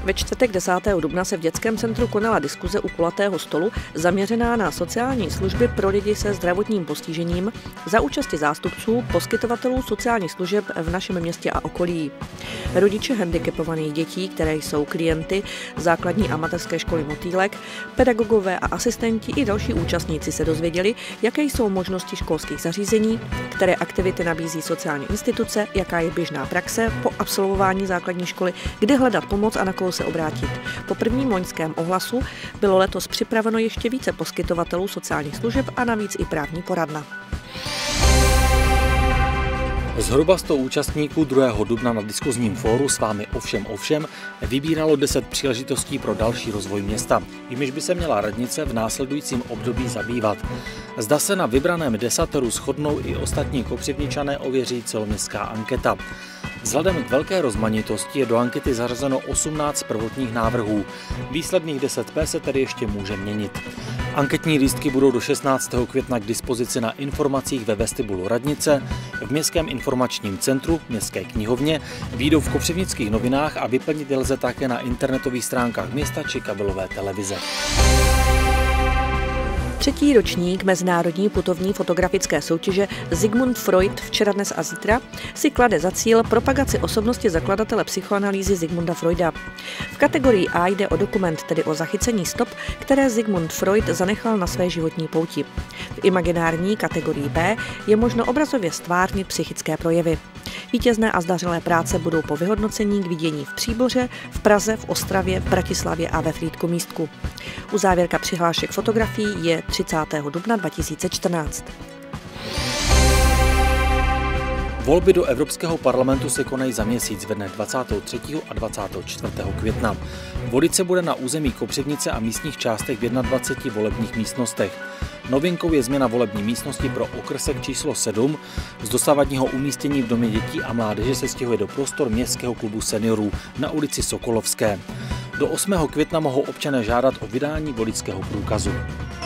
Ve čtvrtek 10. dubna se v dětském centru konala diskuze u kulatého stolu zaměřená na sociální služby pro lidi se zdravotním postižením za účasti zástupců poskytovatelů sociálních služeb v našem městě a okolí. Rodiče handicapovaných dětí, které jsou klienty základní a mateřské školy Motýlek, pedagogové a asistenti i další účastníci se dozvěděli, jaké jsou možnosti školských zařízení, které aktivity nabízí sociální instituce, jaká je běžná praxe po absolvování základní školy, kde hledat pomoc a na koho se obrátit. Po prvním loňském ohlasu bylo letos připraveno ještě více poskytovatelů sociálních služeb a navíc i právní poradna. Zhruba 100 účastníků 2. dubna na diskuzním fóru S vámi ovšem vybíralo 10 příležitostí pro další rozvoj města, jimiž by se měla radnice v následujícím období zabývat. Zda se na vybraném desateru shodnou i ostatní Kopřivničané, ověří celoměstská anketa. Vzhledem k velké rozmanitosti je do ankety zařazeno 18 prvotních návrhů. Výsledných 10P se tedy ještě může měnit. Anketní lístky budou do 16. května k dispozici na informacích ve vestibulu radnice, v Městském informačním centru, Městské knihovně, vyjdou v Kopřivnických novinách a vyplnit je lze také na internetových stránkách města či kabelové televize. 3. ročník mezinárodní putovní fotografické soutěže Sigmund Freud včera, dnes a zítra si klade za cíl propagaci osobnosti zakladatele psychoanalýzy Sigmunda Freuda. V kategorii A jde o dokument, tedy o zachycení stop, které Sigmund Freud zanechal na své životní pouti. V imaginární kategorii B je možno obrazově stvárnit psychické projevy. Vítězné a zdařilé práce budou po vyhodnocení k vidění v Příboře, v Praze, v Ostravě, v Bratislavě a ve Frýdku-Místku. Uzávěrka přihlášek fotografií je 30. dubna 2014. Volby do Evropského parlamentu se konají za měsíc ve dne 23. a 24. května. Volit se bude na území Kopřivnice a místních částech v 21 volebních místnostech. Novinkou je změna volební místnosti pro okrsek číslo 7. Z dosavadního umístění v Domě dětí a mládeže se stěhuje do prostor Městského klubu seniorů na ulici Sokolovské. Do 8. května mohou občané žádat o vydání voličského průkazu.